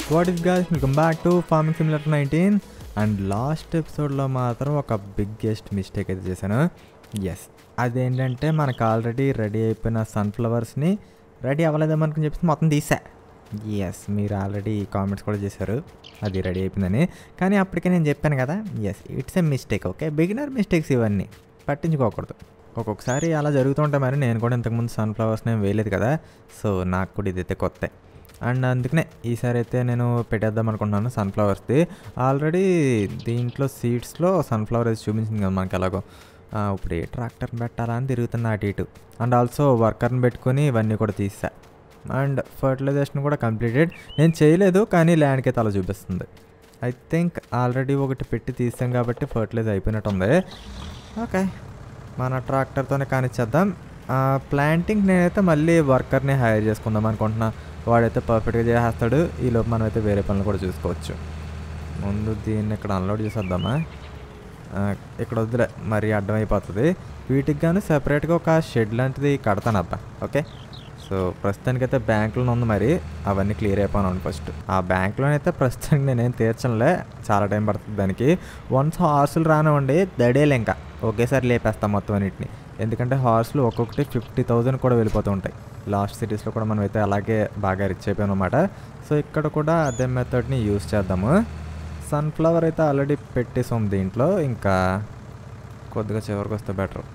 What is guys, welcome back to farming simulator 19. And last ఎపిసోడ్లో మాత్రం ఒక biggest mistake అయితే చేశాను. ఎస్, అదేంటంటే మనకు ఆల్రెడీ రెడీ అయిపోయిన సన్ఫ్లవర్స్ని రెడీ అవ్వలేదేమనుకుని చెప్పేసి మొత్తం తీసా. ఎస్, మీరు ఆల్రెడీ కామెంట్స్ కూడా చేశారు అది రెడీ అయిపోయిందని. కానీ అప్పటికే నేను చెప్పాను కదా, yes it's a mistake. Okay, beginner mistakes ఇవన్నీ పట్టించుకోకూడదు. ఒక్కొక్కసారి అలా జరుగుతుంటాయి. మరి నేను కూడా ఇంతకుముందు సన్ఫ్లవర్స్ని ఏం వేయలేదు కదా, సో నాకు కూడా ఇదైతే కొత్త. అండ్ అందుకనే ఈసారి అయితే నేను పెట్టేద్దాం అనుకుంటున్నాను సన్ఫ్లవర్స్ది. ఆల్రెడీ దీంట్లో సీడ్స్లో సన్ఫ్లవర్ అయితే చూపించింది కదా మనకి ఎలాగో. ఇప్పుడు ఏ ట్రాక్టర్ని పెట్టాలా అని తిరుగుతున్నా అటు ఇటు. అండ్ ఆల్సో వర్కర్ని పెట్టుకొని ఇవన్నీ కూడా తీసా. అండ్ ఫర్టిలైజేషన్ కూడా కంప్లీటెడ్. నేను చేయలేదు కానీ ల్యాండ్కి అయితే అలా చూపిస్తుంది. ఐ థింక్ ఆల్రెడీ ఒకటి పెట్టి తీసాం కాబట్టి ఫర్టిలైజ్ అయిపోయినట్టు ఉంది. ఓకే, మన ట్రాక్టర్తోనే కానిచ్చేద్దాం. ప్లాంటింగ్ నేనైతే మళ్ళీ వర్కర్ని హైర్ చేసుకుందాం అనుకుంటున్నా. వాడైతే పర్ఫెక్ట్గా చేసేస్తాడు. ఈలోపు మనమైతే వేరే పనులు కూడా చూసుకోవచ్చు. ముందు దీన్ని ఇక్కడ అన్లోడ్ చేసేద్దామా? ఇక్కడ వద్దులే, మరీ అడ్డమైపోతుంది. వీటికి కానీ సెపరేట్గా ఒక షెడ్ లాంటిది కడతాను అబ్బా. ఓకే, సో ప్రస్తుతానికైతే బ్యాంకులో ఉంది, మరి అవన్నీ క్లియర్ అయిపోయినాను ఫస్ట్. ఆ బ్యాంకులోనైతే ప్రస్తుతానికి నేనేం తీర్చనులే, చాలా టైం పడుతుంది దానికి. వన్స్ హార్సులు రానివ్వండి దడేలు ఇంకా ఒకేసారి లేపేస్తాం మొత్తం అన్నింటిని. ఎందుకంటే హార్స్లు ఒక్కొక్కటి 50,000 కూడా వెళ్ళిపోతూ ఉంటాయి. లాస్ట్ సిటీస్లో కూడా మనం అయితే అలాగే బాగా రిచ్ అయిపోయాం అనమాట. సో ఇక్కడ కూడా అదే మెథడ్ని యూజ్ చేద్దాము. సన్ఫ్లవర్ అయితే ఆల్రెడీ పెట్టేసాం దీంట్లో, ఇంకా కొద్దిగా చివరికి వస్తే బెటర్.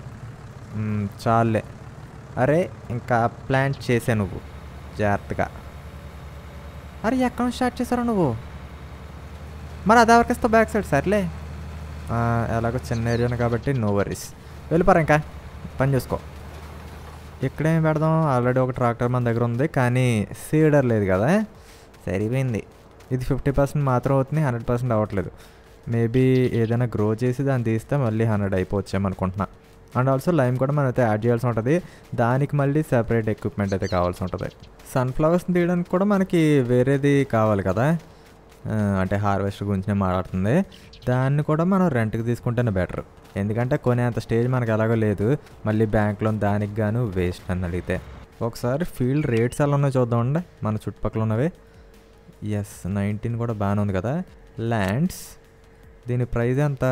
చాలే. అరే ఇంకా ప్లాంట్ చేసే నువ్వు జాగ్రత్తగా. అరే ఎక్కడ నుంచి స్టార్ట్ చేశారు నువ్వు? మరి అది ఎవరికి ఇస్తావు బ్యాక్ సైడ్? సర్లే, ఎలాగో చిన్న ఏరియాను కాబట్టి నో వరీస్. వెళ్ళిపోరా, ఇంకా పని చూసుకో. ఇక్కడేం పెడదాం? ఆల్రెడీ ఒక ట్రాక్టర్ మన దగ్గర ఉంది కానీ సీడర్ లేదు కదా. సరిపోయింది. ఇది 50% మాత్రం అవుతుంది, 100% అవ్వట్లేదు. మేబీ ఏదైనా గ్రో చేసి దాన్ని తీస్తే మళ్ళీ 100 అయిపోవచ్చామనుకుంటున్నా. అండ్ ఆల్సో లైమ్ కూడా మనం అయితే యాడ్ చేయాల్సి ఉంటుంది. దానికి మళ్ళీ సెపరేట్ ఎక్విప్మెంట్ అయితే కావాల్సి ఉంటుంది. సన్ఫ్లవర్స్ని తీయడానికి కూడా మనకి వేరేది కావాలి కదా, అంటే హార్వెస్టర్ గురించి మాట్లాడుతుంది. దాన్ని కూడా మనం రెంట్కి తీసుకుంటేనే బెటర్. ఎందుకంటే కొనేంత స్టేజ్ మనకు ఎలాగో లేదు. మళ్ళీ బ్యాంక్లో దానికి గాను వేస్ట్ అని అడిగితే. ఒకసారి ఫీల్డ్ రేట్స్ ఎలా ఉన్నాయో చూద్దామండి మన చుట్టుపక్కల ఉన్నవి. ఎస్, 19 కూడా బాగానే ఉంది కదా. ల్యాండ్స్, దీని ప్రైస్ ఎంత?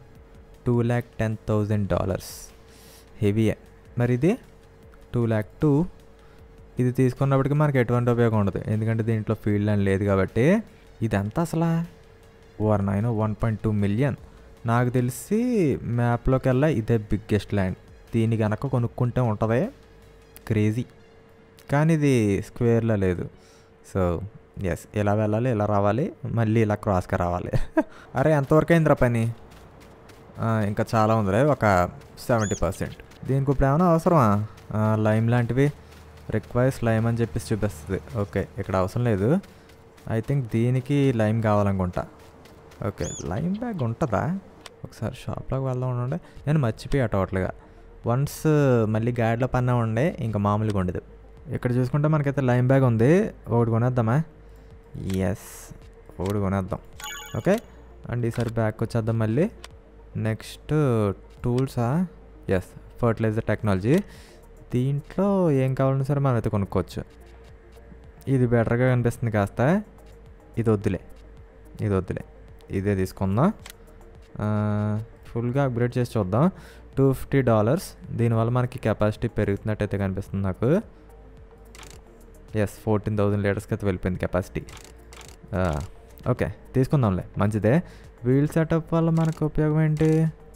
$210,000. హెవీయే. మరి ఇది 202,000. ఇది తీసుకున్నప్పటికీ మనకి ఎటువంటి ఉపయోగం ఉండదు, ఎందుకంటే దీంట్లో ఫీల్డ్ ల్యాండ్ లేదు కాబట్టి. ఇదంతా అసలు 1.2 మిలియన్. నాకు తెలిసి మ్యాప్లోకి వెళ్ళా ఇదే బిగ్గెస్ట్ ల్యాండ్. దీన్ని కనుక కొనుక్కుంటే ఉంటుంది క్రేజీ. కానీ ఇది స్క్వేర్లో లేదు. సో ఎస్, ఇలా వెళ్ళాలి, ఇలా రావాలి, మళ్ళీ ఇలా క్రాస్గా రావాలి. అరే ఎంతవరకు అయిందిరా పని? ఇంకా చాలా ఉందిరే, ఒక 70%. దీనికి ఇప్పుడు ఏమైనా అవసరమా? లైమ్ లాంటివి రిక్వైర్స్ లైమ్ అని చెప్పేసి చూపిస్తుంది. ఓకే, ఇక్కడ అవసరం లేదు. ఐ థింక్ దీనికి లైమ్ కావాలనుకుంటా. ఓకే, లైమ్ బ్యాగ్ ఉంటుందా? ఒకసారి షాప్లోకి వెళ్దాం ఉండే, నేను మర్చిపోయా టోటల్గా. వన్స్ మళ్ళీ గాడిలో పన్నా ఉండే ఇంకా మామూలుగా ఉండదు. ఇక్కడ చూసుకుంటే మనకైతే లైమ్ బ్యాగ్ ఉంది, ఒకటి కొనేద్దామా? ఎస్, ఒకటి కొనేద్దాం. ఓకే, అండ్ ఈసారి బ్యాగ్ వచ్చేద్దాం మళ్ళీ. నెక్స్ట్ టూల్సా? Yes, fertilizer technology. దీంట్లో ఏం కావాలన్నా సరే మనం అయితే కొనుక్కోవచ్చు. ఇది బెటర్గా కనిపిస్తుంది కాస్త. ఇది వద్దులే, ఇది వద్దులే, ఇదే తీసుకుందాం. ఫుల్గా అప్గ్రేడ్ చేసి చూద్దాం. $250. దీనివల్ల మనకి కెపాసిటీ పెరుగుతున్నట్టయితే కనిపిస్తుంది నాకు. ఎస్, 14,000 లీటర్స్కి అయితే వెళ్ళిపోయింది కెపాసిటీ. ఓకే, తీసుకుందాంలే, మంచిదే. వీల్ సెటప్ వల్ల మనకు ఉపయోగం ఏంటి?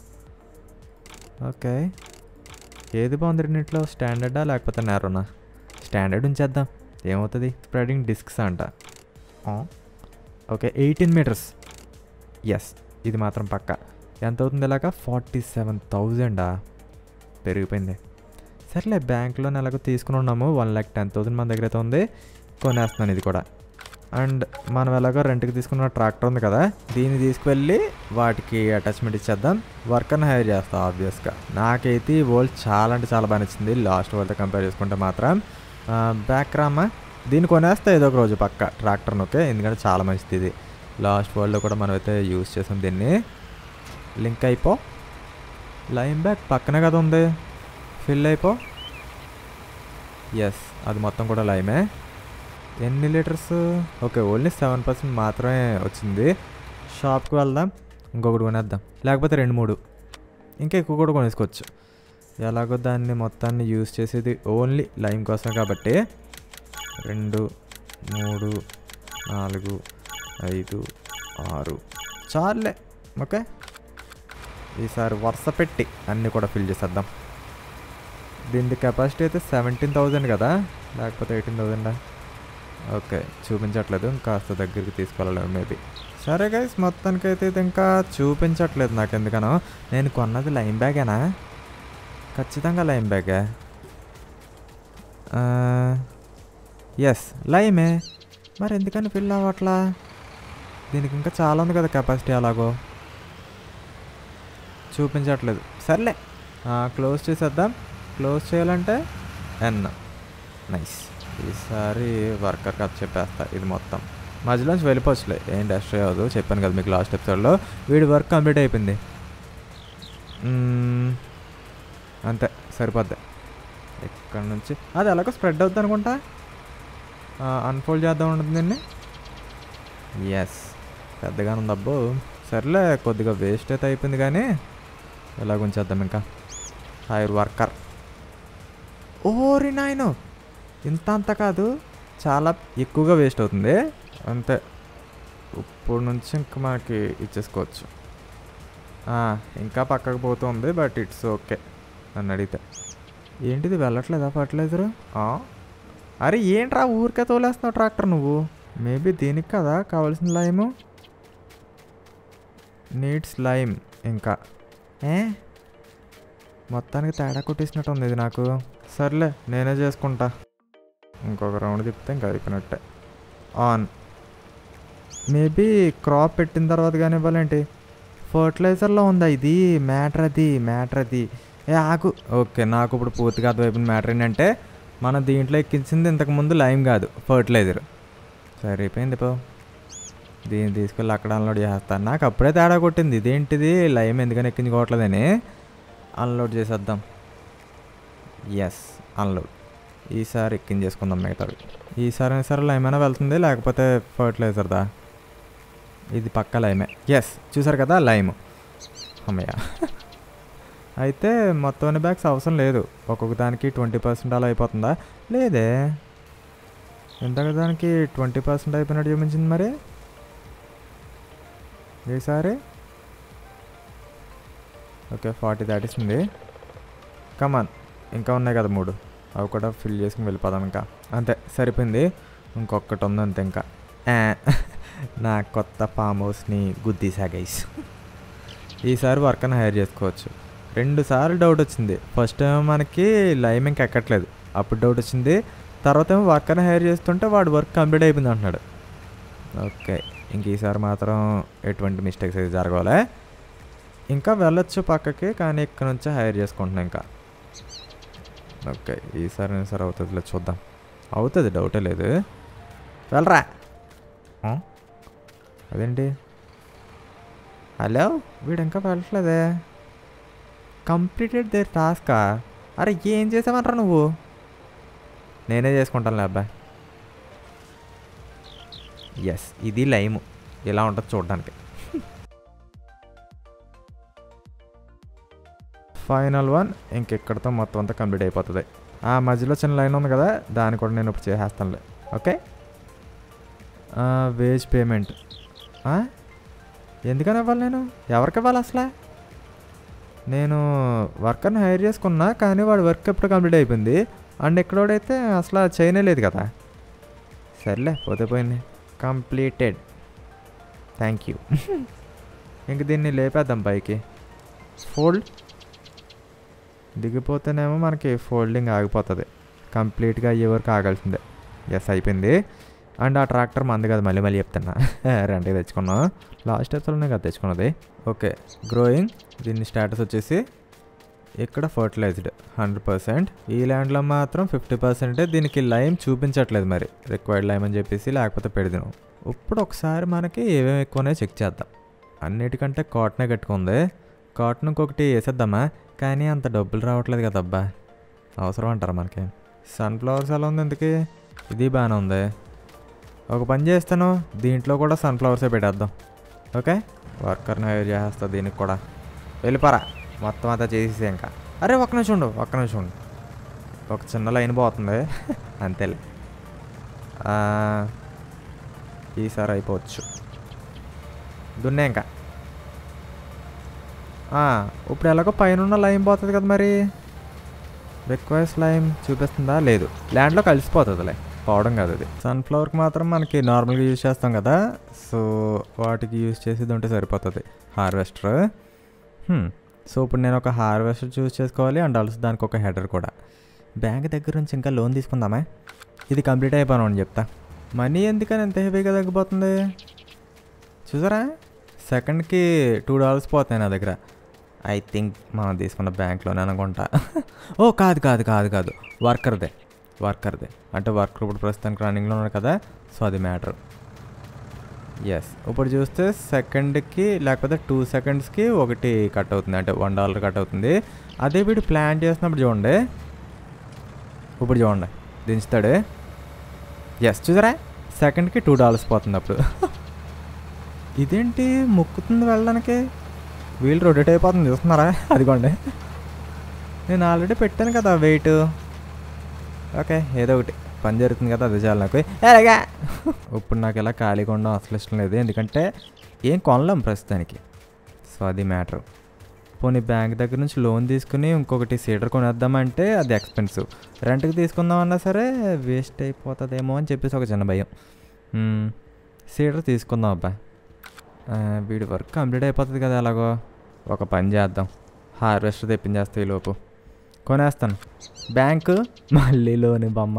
ఓకే, ఏది బాగుంది రెండింటిలో? స్టాండర్డా లేకపోతే నేరోనా? స్టాండర్డ్ ఉంచేద్దాం, ఏమవుతుంది. స్ప్రెడింగ్ డిస్క్స్ అంట. Okay, 18 metres. ఎస్, ఇది మాత్రం పక్క. ఎంత అవుతుంది ఇలాగా? 47,000. పెరిగిపోయింది. సర్లే, బ్యాంక్లో ఎలాగో తీసుకుని ఉన్నాము. 1,10,000 మన దగ్గర అయితే ఉంది, కొనేస్తున్నాను ఇది కూడా. అండ్ మనం ఎలాగో రెంట్కి తీసుకున్న ట్రాక్టర్ ఉంది కదా, దీన్ని తీసుకువెళ్ళి వాటికి అటాచ్మెంట్ ఇచ్చేద్దాం. వర్కర్ని హైర్ చేస్తాం ఆబ్వియస్గా. నాకైతే ఈ వరల్డ్ చాలా అంటే చాలా బాగా నచ్చింది లాస్ట్ వరల్డ్తో కంపేర్ చేసుకుంటే మాత్రం. బ్యాక్ రామా, దీన్ని కొనేస్తే ఏదో ఒక రోజు పక్క ట్రాక్టర్ని. ఓకే, ఎందుకంటే చాలా మంచిది ఇది. లాస్ట్ వరల్డ్లో కూడా మనం అయితే యూజ్ చేసాం దీన్ని. లింక్ అయిపో. లైమ్ బ్యాగ్ పక్కనే కదా ఉంది, ఫిల్ అయిపో. ఎస్, అది మొత్తం కూడా లైమే. ఎన్ని లీటర్స్? ఓకే, ఓన్లీ 7% మాత్రమే వచ్చింది. షాప్కి వెళ్దాం, ఇంకొకటి కొనేద్దాం, లేకపోతే 2-3 ఇంకా ఎక్కువ కూడా కొనేసుకోవచ్చు. ఎలాగో దాన్ని మొత్తాన్ని యూజ్ చేసేది ఓన్లీ లైమ్ కోసం కాబట్టి 2, 3, 4, 5, 6 చాలే. ఓకే, ఈసారి వరుస పెట్టి అన్నీ కూడా ఫిల్ చేసేద్దాం. దీని కెపాసిటీ అయితే 17,000 కదా, లేకపోతే 18,000. ఓకే, చూపించట్లేదు, ఇంకాస్త దగ్గరికి తీసుకెళ్ళలేము మేబీ. సరే గైస్, మొత్తానికైతే ఇది ఇంకా చూపించట్లేదు నాకు ఎందుకనో. నేను కొన్నది లైమ్ బ్యాగేనా? ఖచ్చితంగా లైమ్ బ్యాగే. ఎస్, లైమే. మరి ఎందుకని ఫిల్ అవ్వట్లా? దీనికి ఇంకా చాలా ఉంది కదా కెపాసిటీ, అలాగో చూపించట్లేదు. సర్లే, క్లోజ్ చేసేద్దాం. క్లోజ్ చేయాలంటే నైస్. ఈసారి వర్కర్ కథ చెప్పేస్తా. ఇది మొత్తం మధ్యలోంచి వెళ్ళిపోవచ్చులే, ఏం డెస్ట్రాయ్ అవ్వదు. చెప్పాను కదా మీకు లాస్ట్ ఎపిసోడ్లో, వీడి వర్క్ కంప్లీట్ అయిపోయింది. అంతే, సరిపోద్ది. ఇక్కడ నుంచి అది ఎలాగో స్ప్రెడ్ అవుద్ది అనుకుంటా. అన్ఫోల్డ్ చేద్దాం ఉంటుంది దీన్ని. ఎస్, పెద్దగానే ఉంది అబ్బో. సర్లే, కొద్దిగా వేస్ట్ అయితే అయిపోయింది కానీ ఎలాగ ఉంచేద్దాం. ఇంకా హైర్ వర్కర్. ఓరి నాయనో, ఇంత అంత కాదు, చాలా ఎక్కువగా వేస్ట్ అవుతుంది. అంతే, ఇప్పుడు నుంచి ఇంకా మనకి ఇచ్చేసుకోవచ్చు. ఇంకా పక్కకు పోతుంది, బట్ ఇట్స్ ఓకే నన్ను అడిగితే. ఏంటిది వెళ్ళట్లేదా ఫర్టిలైజరు? అరే ఏంట్రా ఊరికే తోలేస్తున్నావు ట్రాక్టర్ నువ్వు? మేబీ దీనికి కదా కావాల్సిన లైము. Needs lime. ఇంకా మొత్తానికి తేడా కొట్టేసినట్టు ఉంది ఇది నాకు. సర్లే, నేనే చేసుకుంటా. ఇంకొక రౌండ్ తిప్పితే ఇంకా అయిపోయినట్టే. ఆన్. మేబీ క్రాప్ పెట్టిన తర్వాత కానీ ఇవ్వాలేంటి? ఫర్టిలైజర్లో ఉందా ఇది? మ్యాటర్ అది. ఆకు. ఓకే, నాకు ఇప్పుడు పూర్తిగా అర్థమైపోయిన మ్యాటర్ ఏంటంటే, మనం దీంట్లో ఎక్కించింది ఇంతకుముందు లైమ్ కాదు, ఫర్టిలైజర్. సరిపోయింది పో, దీన్ని తీసుకెళ్ళి అక్కడ అన్లోడ్ చేస్తాను. నాకు అప్పుడే తేడా కొట్టింది, ఇదేంటిది లైమ్ ఎందుకని ఎక్కించుకోవట్లేదని. అన్లోడ్ చేసేద్దాం. Yes, unload. ఈసారి ఎక్కించేసుకుందాం మిగతావి. ఈసారి లైమ్ అయినా వెళ్తుంది, లేకపోతే ఫర్టిలైజర్దా? ఇది పక్క లైమే. ఎస్, చూసారు కదా లైమ్. అమ్మయ్య. అయితే మొత్తం అన్ని బ్యాగ్స్ అవసరం లేదు, ఒక్కొక్క దానికి 20% అలా అయిపోతుందా? లేదే, ఇంతక దానికి 20% అయిపోయినట్టు చూపించింది. మరి ఈసారి ఓకే 40 దాటిస్తుంది. కమాన్, ఇంకా ఉన్నాయి కదా 3, అవి కూడా ఫిల్ చేసుకుని వెళ్ళిపోదాం. ఇంకా అంతే, సరిపోయింది. ఇంకొకటి ఉంది అంతే. ఇంకా నా కొత్త ఫామ్ హౌస్ని గుద్దీసా గైస్. ఈసారి వర్కర్ని హైర్ చేసుకోవచ్చు. 2 సార్లు డౌట్ వచ్చింది. ఫస్ట్ ఏమో మనకి లైమ్ ఇంకా ఎక్కట్లేదు, అప్పుడు డౌట్ వచ్చింది. తర్వాత ఏమో వర్కర్ని హైర్ చేస్తుంటే వాడు వర్క్ కంప్లీట్ అయిపోయింది అంటున్నాడు. ఓకే, ఇంక ఈసారి మాత్రం ఎటువంటి మిస్టేక్స్ అయితే జరగాలి. ఇంకా వెళ్ళొచ్చు పక్కకి, కానీ ఇక్కడ నుంచే హైర్ చేసుకుంటున్నాం ఇంకా. ఓకే, ఈసారి అవుతుందిలే, చూద్దాం. అవుతుంది, డౌటే లేదు. వెళ్ళరా. అదేంటి? హలో, వీడు ఇంకా వెళ్ళట్లేదే. Completed there టాస్కా? అరే ఏం చేసావనరా నువ్వు? నేనే చేసుకుంటానులే అబ్బాయి. ఎస్, ఇది లైము, ఇలా ఉంటుంది చూడడానికి. ఫైనల్ 1 ఇంకెక్కడితో మొత్తం అంతా కంప్లీట్ అయిపోతుంది. ఆ మధ్యలో చిన్న లైన్ ఉంది కదా, దాన్ని కూడా నేను ఇప్పుడు చేసేస్తానులే. ఓకే, వేజ్ పేమెంట్ ఎందుకని ఇవ్వాలి? నేను ఎవరికి ఇవ్వాలి అసలు? నేను వర్కర్ని హైర్ చేసుకున్నా, కానీ వాడు వర్క్ ఎప్పుడు కంప్లీట్ అయిపోయింది. అండ్ ఎక్కడోడైతే అసలు చేయనే లేదు కదా. సర్లే, పోతే పోయింది. Completed, thank you. ఇంక దీన్ని లేపేద్దాం పైకి. ఫోల్డ్. దిగిపోతేనేమో మనకి ఫోల్డింగ్ ఆగిపోతుంది, కంప్లీట్గా అయ్యే వరకు ఆగాల్సిందే. ఎస్, అయిపోయింది. అండ్ ఆ ట్రాక్టర్ మంది కదా, మళ్ళీ చెప్తున్నా. రెంట్కి తెచ్చుకున్నాం, లాస్ట్ ఎపిసోడ్లోనే కదా తెచ్చుకున్నది. Okay, growing. దీని స్టేటస్ వచ్చేసి ఇక్కడ ఫర్టిలైజ్డ్ 100%. ఈ ల్యాండ్లో మాత్రం 50%. దీనికి లైమ్ చూపించట్లేదు, మరి రిక్వైర్డ్ లైమ్ అని చెప్పేసి, లేకపోతే పెడదాం. ఇప్పుడు ఒకసారి మనకి ఏమేమి ఎక్కువనే చెక్ చేద్దాం. అన్నిటికంటే కాటనే కట్టుకుంది. కాటన్ ఇంకొకటి వేసేద్దామా? కానీ అంత డబ్బులు రావట్లేదు కదా అబ్బా, అవసరం అంటారా మనకి? సన్ఫ్లవర్స్ ఎలా ఉంది ఇంతకీ? ఇది బాగానే ఉంది. ఒక పని చేస్తాను, దీంట్లో కూడా సన్ఫ్లవర్సే పెట్టేద్దాం. ఓకే, వర్కర్ని హైర్ చేస్తా దీనికి కూడా. వెళ్ళిపోరా, మొత్తం అంతా చేసేసి ఇంకా. అరే ఒక్క నిమిషం ఉండు, ఒక చిన్న లైన్ పోతుంది అంతేలే. ఈసారి అయిపోవచ్చు. దున్నే ఇంకా. ఇప్పుడు ఎలాగో పైన లైన్ పోతుంది కదా, మరి రిక్వెస్ట్ లైన్ చూపిస్తుందా? లేదు, ల్యాండ్లో కలిసిపోతుందిలే, పోవడం కాదు అది. సన్ఫ్లవర్కి మాత్రం మనకి నార్మల్గా యూజ్ చేస్తాం కదా, సో వాటికి యూజ్ చేసేది ఉంటే సరిపోతుంది హార్వెస్టర్. సో ఇప్పుడు నేను ఒక హార్వెస్టర్ చూస్ చేసుకోవాలి, అండ్ ఆల్సో దానికి ఒక హెడర్ కూడా. బ్యాంక్ దగ్గర నుంచి ఇంకా లోన్ తీసుకుందామా? ఇది కంప్లీట్ అయిపోయాను అని చెప్తా. మనీ ఎందుకని ఎంత హెవీగా తగ్గిపోతుంది చూసారా? సెకండ్కి $2 పోతాయి నా దగ్గర. ఐ థింక్ మనం తీసుకున్న బ్యాంక్లోనే అనుకుంటా. ఓ కాదు, వర్కర్దే. అంటే వర్కర్ ఇప్పుడు ప్రస్తుతానికి రన్నింగ్లో ఉన్నాడు కదా, సో అది మ్యాటర్. ఎస్, ఇప్పుడు చూస్తే సెకండ్కి లేకపోతే 2 సెకండ్స్కి ఒకటి కట్ అవుతుంది, అంటే $1 కట్ అవుతుంది. అదే వీడు ప్లాన్ చేసినప్పుడు చూడండి, ఇప్పుడు చూడండి దించుతాడు. ఎస్, చూసారా? సెకండ్కి $2 పోతుంది అప్పుడు. ఇదేంటి ముక్కుతుంది వెళ్ళడానికి? వీళ్ళు రొటేట్ అయిపోతుంది చూస్తున్నారా? అదిగోండి, నేను ఆల్రెడీ పెట్టాను కదా వెయిట్. ఓకే, ఏదో ఒకటి పని జరుగుతుంది కదా, అది చాలు నాకు. ఎలాగా ఇప్పుడు నాకు ఇలా ఖాళీగా ఉండడం అసలు ఇష్టం లేదు, ఎందుకంటే ఏం కొనలేం ప్రస్తుతానికి. సో అది మ్యాటర్. పోనీ బ్యాంక్ దగ్గర నుంచి లోన్ తీసుకుని ఇంకొకటి సీడర్ కొనేద్దామంటే అది ఎక్స్పెన్సివ్. రెంట్కి తీసుకుందామన్నా సరే వేస్ట్ అయిపోతుందేమో అని చెప్పేసి ఒక చిన్న భయం. సీడర్ తీసుకుందాం అబ్బా, వీడి వర్క్ కంప్లీట్ అయిపోతుంది కదా. ఎలాగో ఒక పని చేద్దాం, హార్వెస్టర్ తెప్పించేస్తే ఈ లోపు కొనేస్తాను. బ్యాంకు మళ్ళీ లోని బొమ్మ.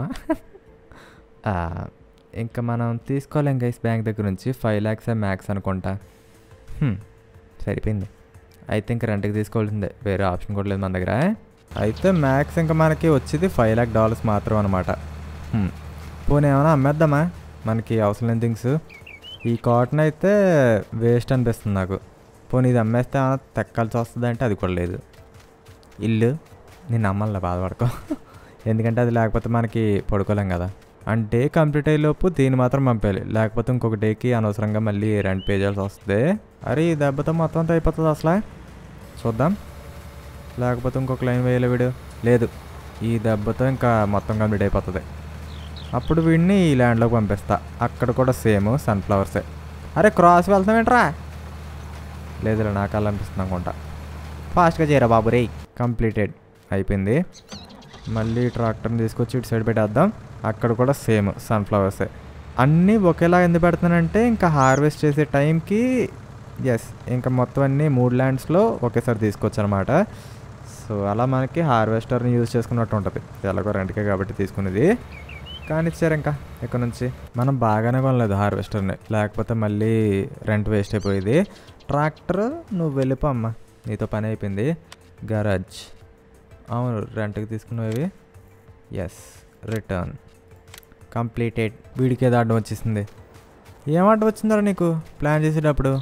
ఇంకా మనం తీసుకోలేం గైస్ బ్యాంక్ దగ్గర నుంచి. 5 lakhs మ్యాక్స్ అనుకుంటా. సరిపోయింది. అయితే ఇంకా రెంట్కి తీసుకోవాల్సిందే, వేరే ఆప్షన్ కూడా లేదు మన దగ్గర. అయితే మ్యాక్స్ ఇంకా మనకి వచ్చేది $5 lakh మాత్రం అనమాట. పోనీ ఏమైనా అమ్మేద్దామా మనకి అవసరం లేని థింగ్స్? ఈ కాటన్ అయితే వేస్ట్ అనిపిస్తుంది నాకు. పోనీ ఇది అమ్మేస్తే ఏమైనా తెక్కాల్సి వస్తుంది అంటే అది కూడా లేదు. ఇల్లు నేను అమ్మల్లా బాధపడుకో, ఎందుకంటే అది లేకపోతే మనకి పడుకోలేం కదా. అండ్ డే కంప్లీట్ అయ్యేలోపు దీన్ని మాత్రం పంపేయాలి, లేకపోతే ఇంకొక డేకి అనవసరంగా మళ్ళీ రెంట్ పే చేయాల్సి వస్తుంది. అరే ఈ దెబ్బతో మొత్తం అంతా అయిపోతుంది అసలు. చూద్దాం, లేకపోతే ఇంకొక లైన్ వేయాలి వీడు. లేదు, ఈ దెబ్బతో ఇంకా మొత్తం కంప్లీట్ అయిపోతుంది. అప్పుడు వీడిని ఈ ల్యాండ్లోకి పంపిస్తా. అక్కడ కూడా సేమ్ సన్ఫ్లవర్సే. అరే క్రాస్ వెళ్తామేంట్రా? లేదులే, నాకు అలా అనిపిస్తుంది అనుకుంటా. ఫాస్ట్గా చేయరా బాబు రే. కంప్లీటెడ్ అయిపోయింది. మళ్ళీ ట్రాక్టర్ని తీసుకొచ్చి ఇటు సైడ్ పెట్టేద్దాం. అక్కడ కూడా సేమ్ సన్ఫ్లవర్సే. అన్నీ ఒకేలా ఎందుకు పెడుతున్నానంటే ఇంకా హార్వెస్ట్ చేసే టైంకి ఇంకా మొత్తం అన్నీ 3 ల్యాండ్స్లో ఒకేసారి తీసుకోవచ్చు అనమాట. సో అలా మనకి హార్వెస్టర్ని యూజ్ చేసుకున్నట్టు ఉంటుంది. ఎలాగో రెంట్కే కాబట్టి తీసుకునేది. కానీ ఇచ్చారు ఇంకా ఇక్కడ నుంచి. మనం బాగానే కొనలేదు హార్వెస్టర్ని, లేకపోతే మళ్ళీ రెంట్ వేస్ట్ అయిపోయేది. ట్రాక్టర్ నువ్వు వెళ్ళిపో అమ్మ, నీతో పని అయిపోయింది. గరాజ్ అవును రెంట్కి తీసుకున్నవి. Return completed. వీడికి ఏదో అడ్డం వచ్చేసింది. ఏం అడ్డం వచ్చిందో నీకు ప్లాన్ చేసేటప్పుడు?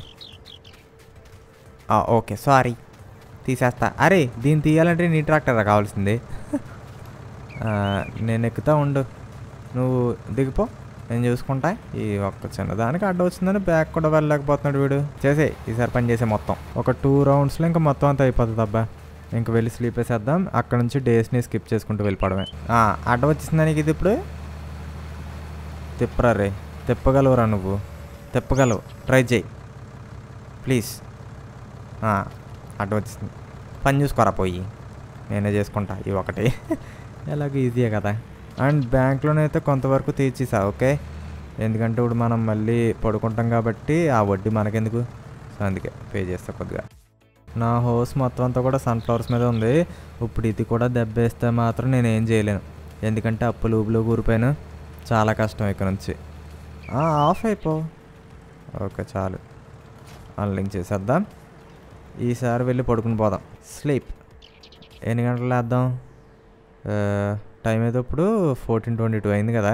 ఓకే సారీ, తీసేస్తా. అరే దీన్ని తీయాలంటే నీ ట్రాక్టర్ కావాల్సింది. నేను ఎక్కుతా ఉండు, నువ్వు దిగిపో, నేను చూసుకుంటా. ఈ ఒక్క చిన్నదానికి అడ్డం వచ్చిందని బ్యాక్ కూడా వెళ్ళలేకపోతున్నాడు వీడు. చేసే ఈసారి పని చేసే మొత్తం ఒక 2 roundsలో ఇంకా మొత్తం అంతా అయిపోతుంది అబ్బా. ఇంక వెళ్ళి స్లీప్ వేసేద్దాం. అక్కడ నుంచి డేస్ని స్కిప్ చేసుకుంటూ వెళ్ళిపోవడమే. అడ్డం వచ్చేసిందా నీకు ఇది? ఇప్పుడు తిప్పరా రే, తిప్పగలవురా నువ్వు, తిప్పగలవు, ట్రై చేయి ప్లీజ్. అడ్డం వచ్చేసింది, పని చూసుకోరా పోయి, నేనే చేసుకుంటా ఈ ఒకటి. ఎలాగో ఈజీయే కదా. అండ్ బ్యాంక్లోనైతే కొంతవరకు తీర్చేసా. ఓకే, ఎందుకంటే ఇప్పుడు మనం మళ్ళీ పడుకుంటాం కాబట్టి ఆ వడ్డీ మనకెందుకు, సో అందుకే పే చేస్తా కొద్దిగా. నా హౌస్ మొత్తం అంతా కూడా సన్ఫ్లవర్స్ మీద ఉంది. ఇప్పుడు ఇది కూడా దెబ్బేస్తే మాత్రం నేను ఏం చేయలేను, ఎందుకంటే అప్పులు ఊబులు ఊరిపోయాను. చాలా కష్టం ఇక్కడ నుంచి. ఆఫ్ అయిపో. ఓకే చాలు, అన్లింక్ చేసేద్దాం. ఈసారి వెళ్ళి పడుకుని పోదాం. స్లీప్. ఎన్ని గంటలు వేద్దాం? టైం అయితే ఇప్పుడు 14:22 అయింది కదా.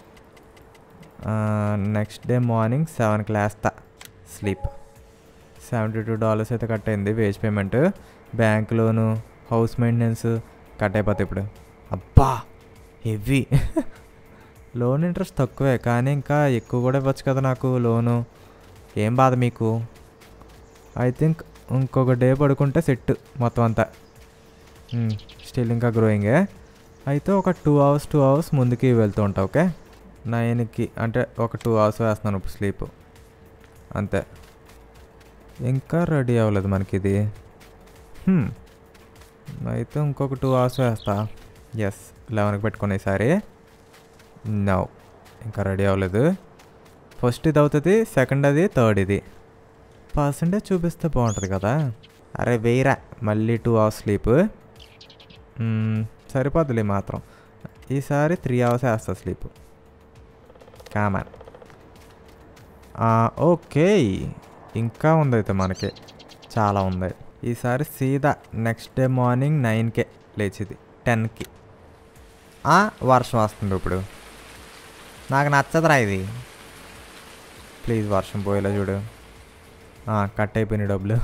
నెక్స్ట్ డే మార్నింగ్ 7కి లేస్తా. స్లీప్. $72 అయితే కట్ అయింది wage payment. Bank loan, house maintenance cut అయిపోతాయి ఇప్పుడు. అబ్బా హెవీ. లోన్ ఇంట్రెస్ట్ తక్కువే, కానీ ఇంకా ఎక్కువ కూడా ఇవ్వచ్చు కదా నాకు లోను. ఏం బాధ మీకు? ఐ థింక్ ఇంకొక డే పడుకుంటే సెట్ మొత్తం అంతా. స్టిల్ ఇంకా గ్రోయింగే. అయితే ఒక 2 అవర్స్ ముందుకి వెళ్తూ ఉంటా. ఓకే, 9కి అంటే ఒక 2 అవర్స్ వేస్తున్నాను ఇప్పుడు స్లీప్ అంతే. ఇంకా రెడీ అవ్వలేదు మనకి ఇది. అయితే ఇంకొక 2 అవర్స్ వేస్తా. ఎస్, 11కి పెట్టుకునే ఈసారి. నో, ఇంకా రెడీ అవ్వలేదు. ఫస్ట్ ఇది అవుతుంది, సెకండ్ అది, థర్డ్ ఇది. పర్సంటేజ్ చూపిస్తే బాగుంటుంది కదా. అరే వెయ్యరా, మళ్ళీ 2 అవర్స్ స్లీప్ సరిపోద్దులే మాత్రం. ఈసారి 3 అవర్స్ వేస్తా స్లీప్. కామన్. ఓకే, ఇంకా ఉంది అయితే మనకి, చాలా ఉంది. ఈసారి సీదా నెక్స్ట్ డే మార్నింగ్ 9కే లేచిది, 10కి. వర్షం వస్తుంది ఇప్పుడు. నాకు నచ్చదురా ఇది. ప్లీజ్ వర్షం పోయేలా చూడు. కట్ అయిపోయినాయి డబ్బులు.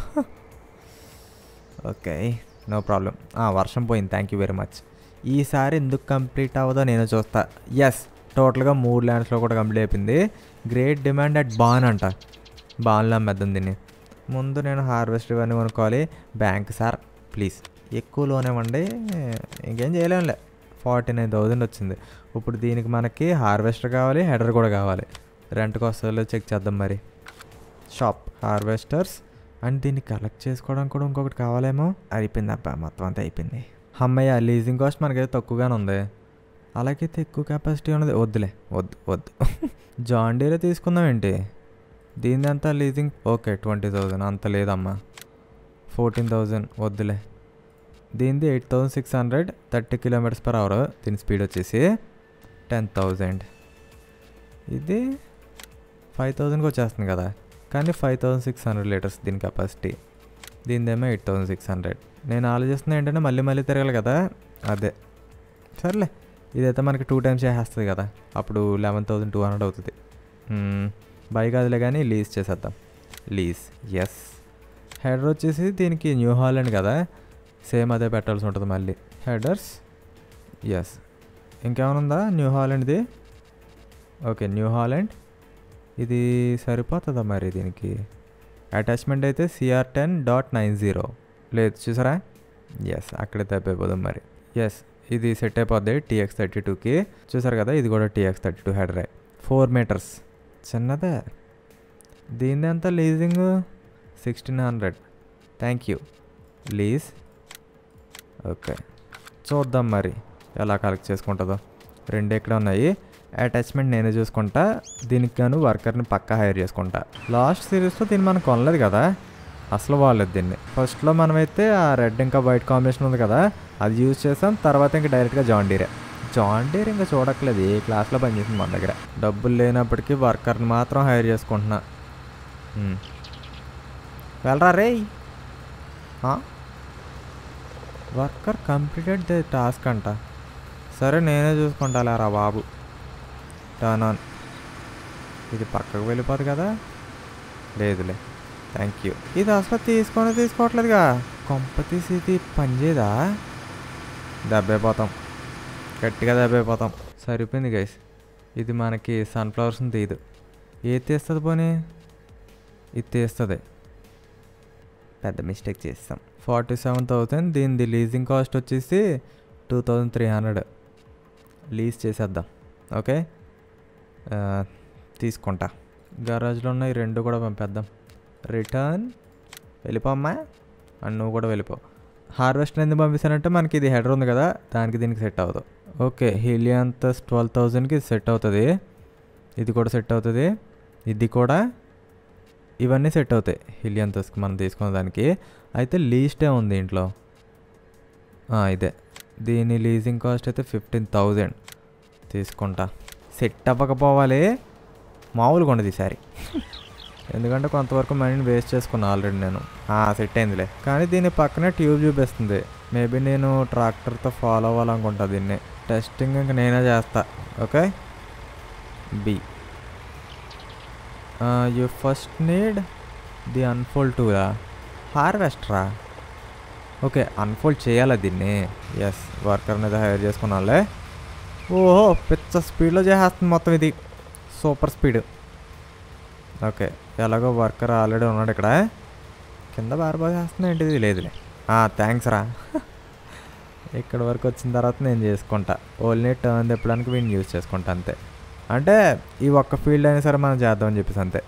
Okay, no problem. వర్షం పోయింది, థ్యాంక్ యూ వెరీ మచ్. ఈసారి ఎందుకు కంప్లీట్ అవ్వదో నేను చూస్తా. ఎస్, టోటల్గా 3 ల్యాండ్స్లో కూడా కంప్లీట్ అయిపోయింది. గ్రేట్ డిమాండ్ అట్ బాన్ అంట. బాన్లో అమ్మేద్దాం దీన్ని. ముందు నేను హార్వెస్ట్ ఇవన్నీ కొనుక్కోవాలి. బ్యాంక్ సార్ ప్లీజ్ ఎక్కువ లోన్ ఇవ్వండి. ఇంకేం చేయలేములే. 49,000 వచ్చింది. ఇప్పుడు దీనికి మనకి హార్వెస్టర్ కావాలి, హెడర్ కూడా కావాలి. రెంట్కి వస్తుందో చెక్ చేద్దాం మరి. షాప్ హార్వెస్టర్స్ అండ్ దీన్ని కలెక్ట్ చేసుకోవడానికి కూడా ఇంకొకటి కావాలేమో. అయిపోయింది అబ్బా, మొత్తం అంతా అయిపోయింది. అమ్మయ్య, లీజింగ్ కాస్ట్ మనకైతే తక్కువగానే ఉంది. అలాగైతే ఎక్కువ కెపాసిటీ ఉన్నది. వద్దులే, వద్దు. జాన్ డీరే తీసుకుందాం ఏంటి? దీని అంతా లీజింగ్ ఓకే 20,000 అంత లేదమ్మా. 14,000 వద్దులే. దీనిది 8,600, 30 km/h. దీని స్పీడ్ వచ్చేసి 10,000. ఇది 5,000కి వచ్చేస్తుంది కదా, కానీ 5,600 లీటర్స్ దీని కెపాసిటీ. దీనిదేమో 8,600. నేను ఆలోచిస్తున్నా ఏంటంటే మళ్ళీ తిరగాలి కదా, అదే. సర్లే, ఇదైతే మనకి 2 times చేసేస్తుంది కదా, అప్పుడు 11,200 అవుతుంది. బై కాదులే కానీ లీజ్ చేసేద్దాం. లీజ్. ఎస్. హెడర్ వచ్చేసి దీనికి న్యూ హాలండ్ కదా, సేమ్ అదే పెట్టాల్సి ఉంటుంది మళ్ళీ. హెడర్స్. ఎస్. ఇంకేమైనా ఉందా న్యూ హాలండ్ది? Okay, new Holland. ఇది సరిపోతుందా మరి దీనికి? అటాచ్మెంట్ అయితే CR10.90 లేదు చూసారా. ఎస్, అక్కడే తప్పిపోదాం మరి. ఎస్, ఇది సెట్ అయిపోద్ది TX32కి. చూసారు కదా, ఇది కూడా TX32 హెడరే. 4 meters. చిన్నదే. దీని అంతా leasing 1,600. Thank you. Lease. Okay, చూద్దాం మరి ఎలా కలెక్ట్ చేసుకుంటుందో. 2 ఎక్కడ ఉన్నాయి. అటాచ్మెంట్ నేనే చూసుకుంటా. దీనికి గాను వర్కర్ని పక్కా హైర్ చేసుకుంటా. లాస్ట్ సిరీస్లో దీన్ని మనం కొనలేదు కదా, అసలు వాడలేదు దీన్ని. ఫస్ట్లో మనమైతే ఆ రెడ్ ఇంకా వైట్ కాంబినేషన్ ఉంది కదా, అది యూజ్ చేసాం. తర్వాత ఇంకా డైరెక్ట్గా జాన్ డీర్ ఇంకా చూడట్లేదు, ఏ క్లాస్లో పనిచేసింది మన దగ్గర. డబ్బులు లేనప్పటికీ వర్కర్ని మాత్రం హైర్ చేసుకుంటున్నా. వెళ్ళరా రే. వర్కర్ కంప్లీటెడ్ ద టాస్క్ అంట. సరే నేనే చూసుకుంటా లేరా బాబు. Turn on. ఇది పక్కకు వెళ్ళిపోదు కదా, లేదులే. Thank you. ఇది అసలు తీసుకోవట్లేదుగా. కొంప తీసి ఇది పనిచేయదా? దెబ్బైపోతాం, గట్టిగా దెబ్బైపోతాం. సరిపోయింది గైస్. ఇది మనకి సన్ఫ్లవర్స్ని తీయదు. ఏది తీస్తుంది పోనీ? ఇది తీస్తుంది. పెద్ద మిస్టేక్ చేస్తాం. 47,000. దీనిది లీజింగ్ కాస్ట్ వచ్చేసి 2,300. లీజ్ చేసేద్దాం. ఓకే, తీసుకుంటా. గరాజ్లో ఉన్న ఈ 2 కూడా పంపేద్దాం. రిటర్న్. వెళ్ళిపోమ్మా, అండ్ నువ్వు కూడా వెళ్ళిపో. హార్వెస్టర్ ఎందుకు పంపిస్తానంటే మనకి ఇది హెడర్ ఉంది కదా, దానికి దీనికి సెట్ అవ్వదు. ఓకే, హీలియాంతస్ 12,000కి సెట్ అవుతుంది. ఇది కూడా సెట్ అవుతుంది. ఇది కూడా, ఇవన్నీ సెట్ అవుతాయి హీలియాంతస్కి మనం తీసుకున్న దానికి. అయితే లీస్టే ఉంది ఇంట్లో. ఇదే. దీని లీజింగ్ కాస్ట్ అయితే 15,000 తీసుకుంటా. సెట్ అవ్వకపోవాలి, మామూలుగా ఉండదు ఈసారి. ఎందుకంటే కొంతవరకు మనీని వేస్ట్ చేసుకున్నా ఆల్రెడీ నేను. సెట్ అయిందిలే. కానీ దీని పక్కనే ట్యూబ్ చూపిస్తుంది. మేబీ నేను ట్రాక్టర్తో ఫాలో అవ్వాలనుకుంటా దీన్ని. టెస్టింగ్ ఇంక నేనే చేస్తా. Okay. B. You first need the unfold టూలా. హార్వెస్టరా? ఓకే, అన్ఫోల్డ్ చేయాలా దీన్ని? ఎస్, వర్కర్ మీద హైర్ చేసుకున్నాలే. ఓహో పిచ్చ స్పీడ్లో చేసేస్తుంది మొత్తం ఇది. Super speed. ఓకే ఎలాగో వర్కర్ ఆల్రెడీ ఉన్నాడు ఇక్కడ. కింద బాగా చేస్తుంది ఏంటిది? లేదులే. థ్యాంక్స్ రా. ఇక్కడ వరకు వచ్చిన తర్వాత నేను చేసుకుంటా. ఓన్లీ టర్న్ తిప్పడానికి వీడిని యూజ్ చేసుకుంటా అంతే. అంటే ఈ ఒక్క ఫీల్డ్ అయినా సరే మనం చేద్దామని చెప్పేసి అంతే.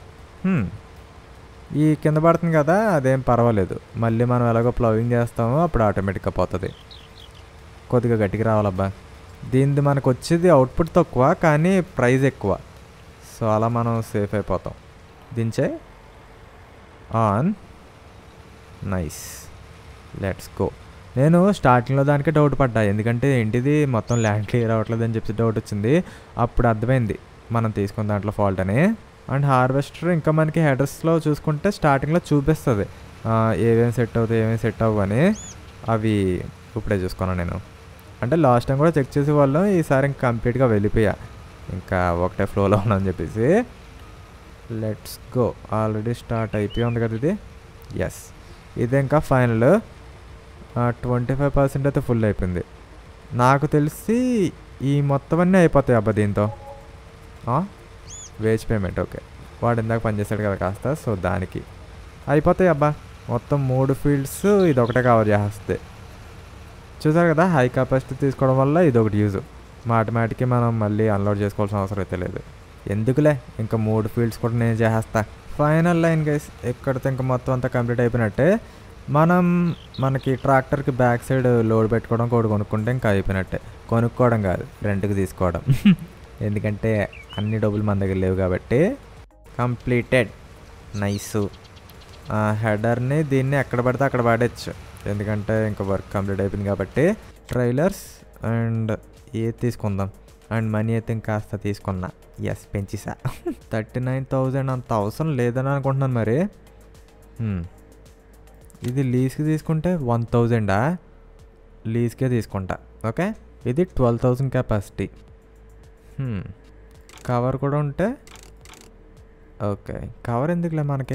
ఈ కింద పడుతుంది కదా అదేం పర్వాలేదు. మళ్ళీ మనం ఎలాగో ప్లవింగ్ చేస్తామో అప్పుడు ఆటోమేటిక్గా పోతుంది. కొద్దిగా గట్టిగా రావాలబ్బా. దీనిది మనకు వచ్చేది అవుట్పుట్ తక్కువ కానీ ప్రైస్ ఎక్కువ. సో అలా మనం సేఫ్ అయిపోతాం. దించే ఆన్. నైస్. Let's go. నేను స్టార్టింగ్లో దానికి డౌట్ పడ్డా. ఎందుకంటే ఏంటిది మొత్తం ల్యాండ్ క్లియర్ అవ్వట్లేదు అని చెప్పి డౌట్ వచ్చింది. అప్పుడు అర్థమైంది మనం తీసుకున్న దాంట్లో ఫాల్ట్ అని. అండ్ హార్వెస్టర్ ఇంకా మనకి హెడర్స్లో చూసుకుంటే స్టార్టింగ్లో చూపిస్తుంది ఏమేమి సెట్ అవుతాయి ఏమేమి సెట్ అవ్వు అని. అవి ఇప్పుడే చూసుకున్నాను నేను. అంటే లాస్ట్ టైం కూడా చెక్ చేసే వాళ్ళం. ఈసారి ఇంకా కంప్లీట్గా వెళ్ళిపోయా. ఇంకా ఒకటే ఫ్లోలో ఉన్నాను చెప్పేసి. Let's go. ఆల్రెడీ స్టార్ట్ అయిపోయి ఉంది కదా ఇది. ఎస్ ఇది ఇంకా ఫైనల్. 25% అయితే ఫుల్ అయిపోయింది. నాకు తెలిసి ఈ మొత్తం అన్నీ అయిపోతాయి అబ్బా దీంతో. Wage payment okay. వాడు ఇందాక పనిచేస్తాడు కదా కాస్త. సో దానికి అయిపోతాయి అబ్బా. మొత్తం 3 ఫీల్డ్స్ ఇది ఒకటే కవర్ చేస్తుంది. చూసారు కదా హై కెపాసిటీ తీసుకోవడం వల్ల ఇది ఒకటి యూజ్. మాటిమాటికి మనం మళ్ళీ అన్లోడ్ చేసుకోవాల్సిన అవసరం అయితే లేదు. ఎందుకులే ఇంకా 3 ఫీల్డ్స్ కూడా నేను చేసేస్తా. Final line guys. ఎక్కడితో ఇంకా మొత్తం అంతా కంప్లీట్ అయిపోయినట్టే. మనకి ట్రాక్టర్కి బ్యాక్ సైడ్ లోడ్ పెట్టుకోవడం కూడా కొనుక్కుంటే ఇంకా అయిపోయినట్టే. కొనుక్కోవడం కాదు రెంట్కి తీసుకోవడం. ఎందుకంటే అన్ని డబ్బులు మన దగ్గర లేవు కాబట్టి. కంప్లీటెడ్. నైస్. హెడర్ని దీన్ని ఎక్కడ పడితే అక్కడ పడచ్చు. ఎందుకంటే ఇంకా వర్క్ కంప్లీట్ అయిపోయింది కాబట్టి. ట్రైలర్స్ అండ్ ఏది తీసుకుందాం. అండ్ మనీ అయితే ఇంకాస్త తీసుకున్నా. ఎస్ పెంచేసా. 39,000 అంత అవసరం లేదని అనుకుంటున్నాను మరి. ఇది లీజ్కి తీసుకుంటే 1,000 లీజ్కే తీసుకుంటా. ఓకే ఇది 12,000 కెపాసిటీ. కవర్ కూడా ఉంటే ఓకే. కవర్ ఎందుకులే మనకి.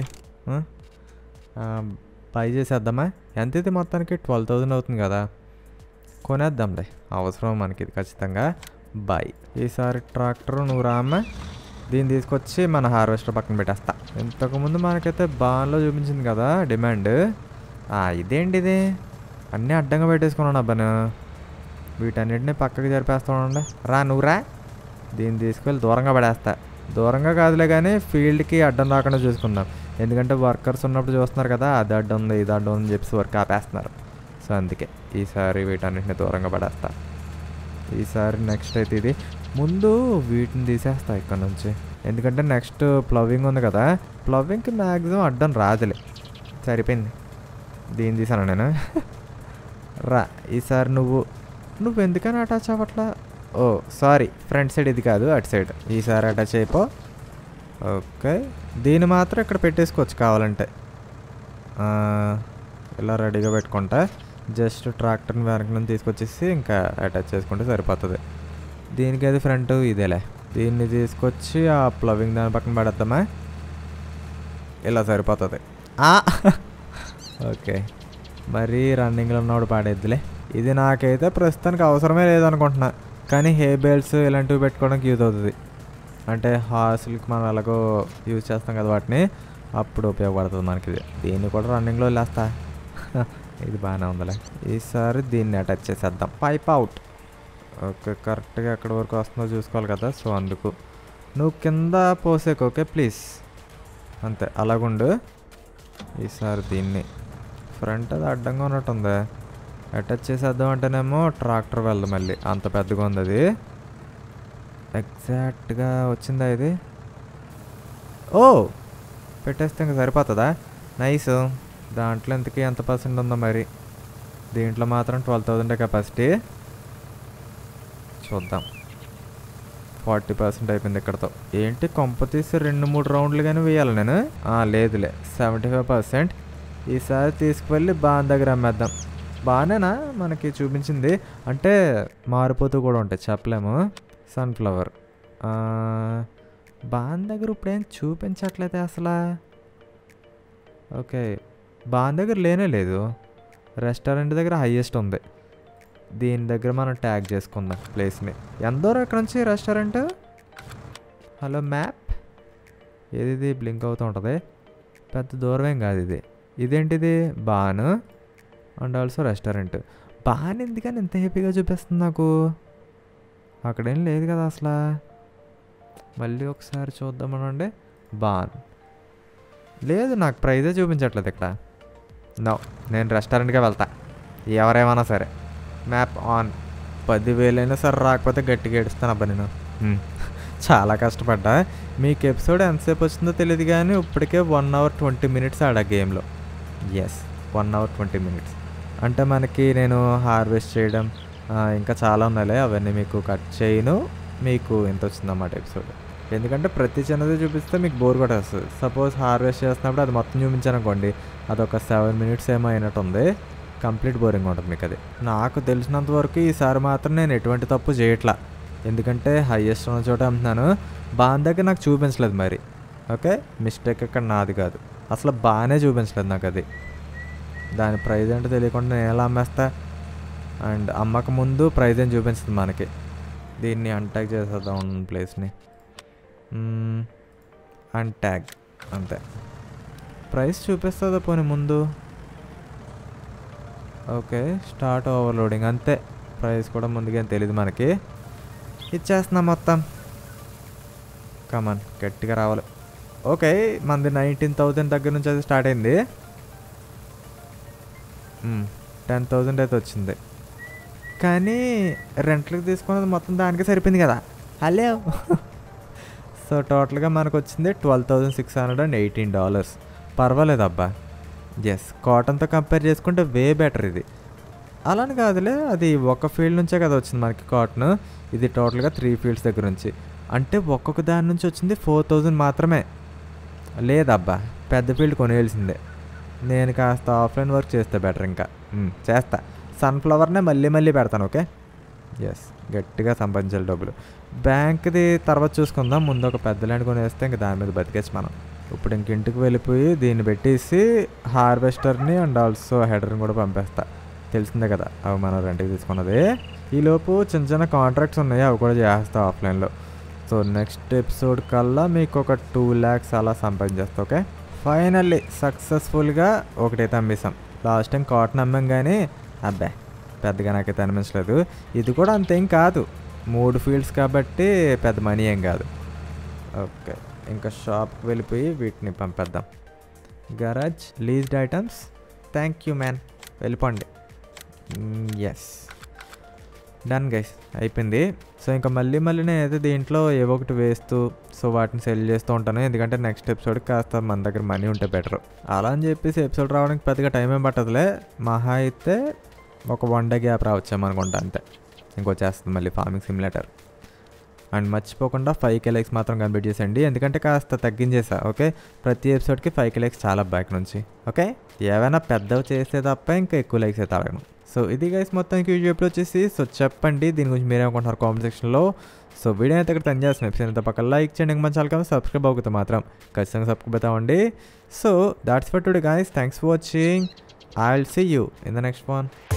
బై చేసేద్దామా? ఎంత ఇది మొత్తానికి 12,000 అవుతుంది కదా. కొనేద్దాంలే అవసరం మనకి ఇది ఖచ్చితంగా. బై. ఈసారి ట్రాక్టర్ నువ్వు రామ్మా. దీన్ని తీసుకొచ్చి మన హార్వెస్టర్ పక్కన పెట్టేస్తా. ఇంతకుముందు మనకైతే బాన్లో చూపించింది కదా డిమాండ్. ఇదేంటి ఇది అన్నీ అడ్డంగా పెట్టేసుకున్నాను అబ్బా నేను. వీటన్నిటిని పక్కకి జరిపేస్తానండి. నువ్వు రా. దీన్ని తీసుకెళ్ళి దూరంగా పడేస్తా. దూరంగా కాదులే కానీ ఫీల్డ్కి అడ్డం రాకుండా చూసుకుందాం. ఎందుకంటే వర్కర్స్ ఉన్నప్పుడు చూస్తున్నారు కదా అది అడ్డం ఉంది ఇది అడ్డం ఉందని చెప్పి వర్క్ ఆపేస్తున్నారు. సో అందుకే ఈసారి వీటన్నిటిని దూరంగా పడేస్తా. ఈసారి నెక్స్ట్ అయితే ఇది ముందు వీటిని తీసేస్తా ఇక్కడ నుంచి. ఎందుకంటే నెక్స్ట్ ప్లవింగ్ ఉంది కదా. ప్లవింగ్కి మ్యాక్సిమం అడ్డం రాదులే. సరిపోయింది. దీన్ని తీసాను నేను. ఈసారి నువ్వు ఎందుకని అటాచ్ అవ్వట్లా? సారీ ఫ్రంట్ సైడ్ ఇది కాదు అటు సైడ్. ఈసారి అటాచ్ అయిపో. ఓకే దీన్ని మాత్రం ఇక్కడ పెట్టేసుకోవచ్చు కావాలంటే. ఇలా రెడీగా పెట్టుకుంటా. జస్ట్ ట్రాక్టర్ని వెనక నుంచి తీసుకొచ్చేసి ఇంకా అటాచ్ చేసుకుంటే సరిపోతుంది. దీనికి అది ఫ్రంట్ ఇదేలే. దీన్ని తీసుకొచ్చి ఆ ప్లవింగ్ దాని పక్కన పడేద్దామా? ఇలా సరిపోతుంది. ఓకే మరీ రన్నింగ్లో ఉన్నప్పుడు పాడేద్దులే. ఇది నాకైతే ప్రస్తుతానికి అవసరమే లేదనుకుంటున్నా. కానీ హే బేల్స్ ఇలాంటివి పెట్టుకోవడానికి యూజ్ అవుతుంది. అంటే హార్స్లకి మనం ఎలాగో యూజ్ చేస్తాం కదా వాటిని. అప్పుడు ఉపయోగపడుతుంది మనకి ఇది. దీన్ని కూడా రన్నింగ్లో వెళ్ళేస్తా. ఇది బాగానే ఉందిలే. ఈసారి దీన్ని అటాచ్ చేసేద్దాం. Pipe out. ఓకే కరెక్ట్గా ఎక్కడి వరకు వస్తుందో చూసుకోవాలి కదా. సో అందుకు నువ్వు కింద పోసేకు ఓకే ప్లీజ్. అంతే అలాగుండు. ఈసారి దీన్ని ఫ్రంట్ అది అడ్డంగా ఉన్నట్టుందా. అటాచ్ చేసేద్దాం అంటేనేమో ట్రాక్టర్ వెళ్దాం మళ్ళీ. అంత పెద్దగా ఉంది అది. ఎగ్జాక్ట్గా వచ్చిందా ఇది? పెట్టేస్తే ఇంకా సరిపోతుందా? నైస్. దాంట్లో ఇంతకీ ఎంత పర్సెంట్ ఉందో మరి. దీంట్లో మాత్రం 12,000 కెపాసిటీ. చూద్దాం. 40% అయిపోయింది ఇక్కడతో. ఏంటి కొంప తీసి 2-3 రౌండ్లు కానీ వేయాలి నేను. లేదులే 75%. ఈసారి తీసుకువెళ్ళి బాన్ దగ్గర అమ్మేద్దాం. బానేనా మనకి చూపించింది. అంటే మారిపోతూ కూడా ఉంటాయి చెప్పలేము. సన్ఫ్లవర్ బాన్ దగ్గర ఇప్పుడేం చూపించట్లయితే అసలు. ఓకే బాన్ దగ్గర లేనే లేదు. రెస్టారెంట్ దగ్గర హైయెస్ట్ ఉంది. దీని దగ్గర మనం ట్యాగ్ చేసుకుందాం ప్లేస్ని. ఎంత దూరం ఇక్కడ నుంచి రెస్టారెంట్? హలో మ్యాప్, ఏది బ్లింక్ అవుతూ ఉంటుంది, పెద్ద దూరం ఏం కాదు ఇది. ఇదేంటిది? Barn and also restaurant. Barn ఎందుకని ఎంత హ్యాపీగా చూపిస్తుంది నాకు? అక్కడేం లేదు కదా అసలు. మళ్ళీ ఒకసారి చూద్దామనండి. బాన్ లేదు, నాకు ప్రైజే చూపించట్లేదు ఇక్కడ. నో, నేను రెస్టారెంట్కే వెళ్తా ఎవరేమన్నా సరే. Map on. 10,000 అయినా సరే రాకపోతే గట్టిగా ఏడుస్తాను అబ్బా నేను. చాలా కష్టపడ్డా. మీకు ఎపిసోడ్ ఎంతసేపు వచ్చిందో తెలియదు కానీ ఇప్పటికే 1 hour 20 minutes ఆడా గేమ్లో. Yes, 1 hour 20 minutes. అంటే మనకి నేను హార్వెస్ట్ చేయడం ఇంకా చాలా ఉన్నాయిలే, అవన్నీ మీకు కట్ చేయను. మీకు ఎంత వచ్చిందన్నమాట ఎపిసోడ్. ఎందుకంటే ప్రతి చిన్నది చూపిస్తే మీకు బోర్ కొట్టేస్తుంది. సపోజ్ హార్వెస్ట్ చేస్తున్నప్పుడు అది మొత్తం చూపించాను అనుకోండి, అదొక 7 minutes ఏమో అయినట్టు ఉంది. కంప్లీట్ బోరింగ్ ఉంటుంది మీకు అది. నాకు తెలిసినంత వరకు ఈసారి మాత్రం నేను ఎటువంటి తప్పు చేయట్లా, ఎందుకంటే హైయెస్ట్ ఉన్న చోట అంటున్నాను. బాన్ దగ్గర నాకు చూపించలేదు మరి. ఓకే, మిస్టేక్ ఇక్కడ నాది కాదు, అసలు బాగానే చూపించలేదు నాకు అది. దాని ప్రైజ్ అంటే తెలియకుండా నేను ఎలా అమ్మేస్తా? అండ్ అమ్మక ముందు ప్రైజ్ ఏం చూపించుతుంది మనకి. దీన్ని అన్ట్యాగ్ చేసేద్దాం ప్లేస్ని. అన్ట్యాగ్ అంతే. ప్రైస్ చూపిస్తుందా పోనీ ముందు? ఓకే, స్టార్ట్ ఓవర్లోడింగ్ అంతే. ప్రైస్ కూడా ముందుకేం తెలీదు మనకి. ఇచ్చేస్తున్నాం మొత్తం. కమాన్, గట్టిగా రావాలి. ఓకే, మనది 19,000 దగ్గర నుంచి అది స్టార్ట్ అయింది. 10,000 అయితే వచ్చింది. కానీ రెంట్లకు తీసుకున్నది మొత్తం దానికి సరిపోయింది కదా. హలో. సో టోటల్గా మనకు వచ్చింది $12,618. పర్వాలేదు అబ్బా. ఎస్, కాటన్తో కంపేర్ చేసుకుంటే వే బెటర్ ఇది. అలాని కాదులే, అది ఒక ఫీల్డ్ నుంచే కదా వచ్చింది మనకి కాటన్. ఇది టోటల్గా 3 fields దగ్గర నుంచి. అంటే ఒక్కొక్క దాని నుంచి వచ్చింది 4,000 మాత్రమే. లేదబ్బా, పెద్ద ఫీల్డ్ కొనేయాల్సిందే. నేను కాస్త ఆఫ్లైన్ వర్క్ చేస్తే బెటర్. ఇంకా చేస్తా. సన్ఫ్లవర్నే మళ్ళీ పెడతాను. ఓకే, ఎస్, గట్టిగా సంపాదించాలి డబ్బులు. బ్యాంక్ది తర్వాత చూసుకుందాం. ముందు ఒక పెద్ద ల్యాండ్ కొనేస్తే ఇంక దాని మీద బతికేసి మనం. ఇప్పుడు ఇంక ఇంటికి వెళ్ళిపోయి దీన్ని పెట్టేసి హార్వెస్టర్ని అండ్ ఆల్సో హెడర్ని కూడా పంపేస్తా. తెలిసిందే కదా అవి మనం రెంట్కి తీసుకున్నది. ఈలోపు చిన్న చిన్న కాంట్రాక్ట్స్ ఉన్నాయి, అవి కూడా చేస్తా ఆఫ్లైన్లో. సో నెక్స్ట్ ఎపిసోడ్ కల్లా మీకు ఒక 2 lakhs అలా సంపాదించేస్తా. ఓకే, ఫైనల్లీ సక్సెస్ఫుల్గా ఒకటైతే అమ్మేసాం. లాస్ట్ టైం కాటన్ అమ్మాం కానీ అబ్బా పెద్దగా నాకైతే అనిపించలేదు. ఇది కూడా అంతేం కాదు, 3 fields కాబట్టి పెద్ద మనీ ఏం కాదు. ఓకే, ఇంకా షాప్కి వెళ్ళిపోయి వీటిని పంపేద్దాం. Garage leased items. Thank you man, వెళ్ళిపోండి. ఎస్, డన్ గైస్, అయిపోయింది. సో ఇంకా మళ్ళీ నేనైతే దీంట్లో ఏవో ఒకటి వేస్తూ సో వాటిని సెల్ చేస్తూ ఉంటాను. ఎందుకంటే నెక్స్ట్ ఎపిసోడ్కి కాస్త మన దగ్గర మనీ ఉంటే బెటర్. అలా అని చెప్పేసి ఎపిసోడ్ రావడానికి పెద్దగా టైం ఏం పట్టదులే. మహా అయితే ఒక 1 day గ్యాప్ రావచ్చామనుకుంటా అంతే. ఇంకొచ్చేస్తుంది మళ్ళీ ఫార్మింగ్ సిమ్యులేటర్. అండ్ మర్చిపోకుండా 5K likes మాత్రం కంప్లీట్ చేసేయండి, ఎందుకంటే కాస్త తగ్గించేసా. ఓకే, ప్రతి ఎపిసోడ్కి 5K likes చాలా బ్యాక్ నుంచి. ఓకే, ఏవైనా పెద్దవి చేస్తే తప్ప ఇంకా ఎక్కువ లైక్స్ అయితే అడగను. సో ఇది గైస్ మొత్తానికి వీడియో ఎప్పుడు వచ్చేసి. సో చెప్పండి దీని గురించి మీరేమనుకుంటున్నారు కామెంట్ సెక్షన్లో. సో వీడియో అయితే ఇక్కడ చేస్తున్నాను. ఎపిసోడ్ అయితే పక్కన లైక్ చేయండి, మన ఛానల్ సబ్స్క్రైబ్ అవుతుంది మాత్రం ఖచ్చితంగా సబ్స్క్రైబ్ అవుతామండి. So that's for today guys, thanks for watching. I will see you in the next one.